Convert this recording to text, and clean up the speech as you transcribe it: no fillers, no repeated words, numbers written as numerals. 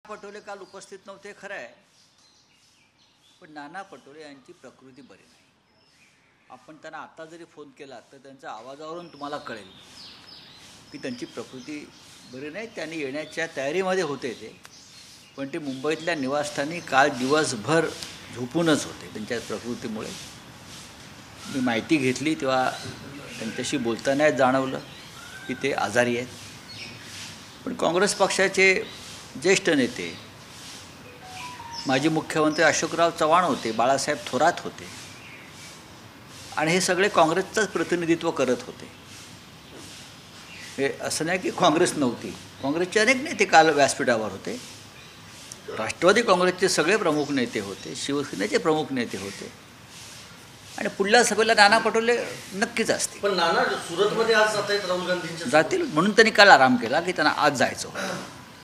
पटोले काल उपस्थित नव्हते खरं आहे, पण नाना पटोले यांची प्रकृती बरी नाही. आपण त्यांना आता जरी फोन केला तर त्यांच्या आवाजावरून तुम्हाला कळेल की त्यांची प्रकृती बरी नाही. त्यांनी येण्याच्या तयारीमध्ये होते ते, पण ते मुंबईतल्या निवासस्थानी काल दिवसभर झोपूनच होते त्यांच्या प्रकृतीमुळे. मी माहिती घेतली तेव्हा त्यांच्याशी बोलतानाच जाणवलं की ते आजारी आहेत. पण काँग्रेस पक्षाचे ज्येष्ठ नेते माजी मुख्यमंत्री अशोकराव चव्हाण होते, बाळासाहेब थोरात होते, आणि हे सगळे काँग्रेसचंच प्रतिनिधित्व करत होते. हे असं नाही की काँग्रेस नव्हती. काँग्रेसचे अनेक नेते काल व्यासपीठावर होते. राष्ट्रवादी काँग्रेसचे सगळे प्रमुख नेते होते, शिवसेनेचे प्रमुख नेते होते, आणि पुढल्या सभेला नाना पटोले नक्कीच असतील. पण नाना सुरतमध्ये आज जात आहेत राहुल गांधींच्या जातील म्हणून त्यांनी काल आराम केला की त्यांना आज जायचं होतं.